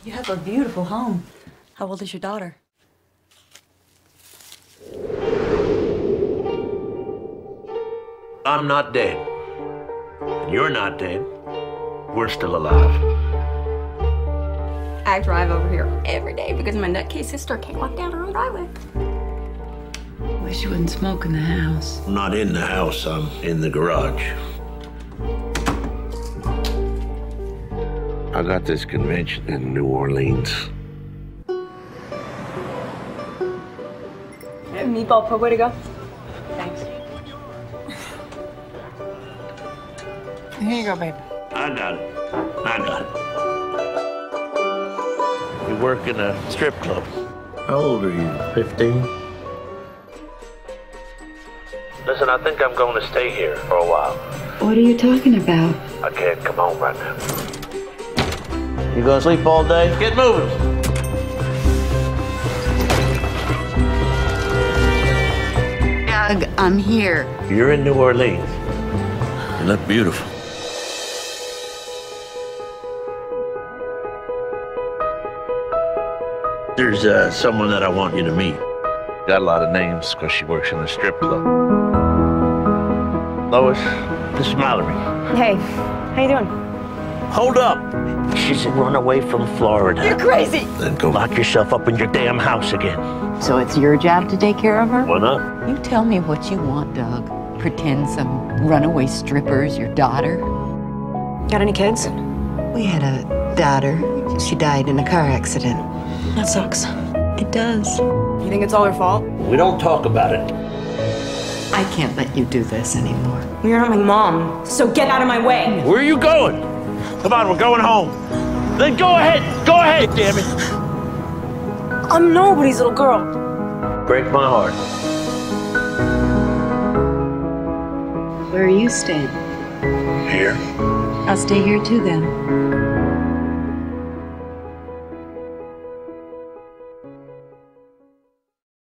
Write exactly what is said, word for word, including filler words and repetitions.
You have a beautiful home. How old is your daughter? I'm not dead. And you're not dead. We're still alive. I drive over here every day because my nutcase sister can't walk down her own driveway. Wish you wouldn't smoke in the house. I'm not in the house, I'm in the garage. I got this convention in New Orleans. Hey, meatball po, way to go. Thanks. Here you go, babe. I got it. I got it. You work in a strip club. How old are you? fifteen? Listen, I think I'm going to stay here for a while. What are you talking about? I can't come home right now. You gonna sleep all day? Get moving. Doug, I'm here. You're in New Orleans. You look beautiful. There's uh, someone that I want you to meet. Got a lot of names because she works in the strip club. Lois, this is Mallory. Hey, how you doing? Hold up. She's run away from Florida. You're crazy. Then go lock yourself up in your damn house again. So it's your job to take care of her? Why not? You tell me what you want, Doug. Pretend some runaway stripper's your daughter? Got any kids? We had a daughter. She died in a car accident. That sucks. It does. You think it's all her fault? We don't talk about it. I can't let you do this anymore. You're not my mom, so get out of my way. Where are you going? Come on, we're going home. Then go ahead. Go ahead, damn it. I'm nobody's little girl. Break my heart. Where are you staying? Here. I'll stay here too then.